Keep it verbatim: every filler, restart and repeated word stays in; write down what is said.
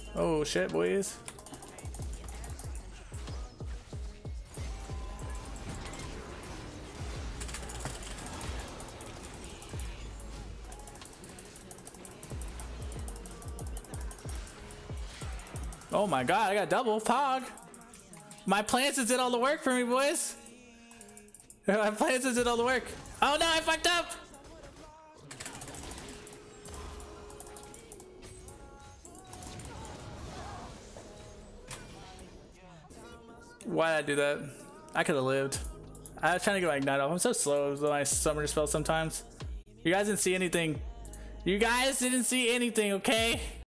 Oh shit, boys. Oh my god, I got double pog. My plants did all the work for me, boys. My plants did all the work. Oh no, I fucked up. Why did I do that? I could have lived. I was trying to get my ignite off. I'm so slow with my summoner spell sometimes. You guys didn't see anything. You guys didn't see anything, okay?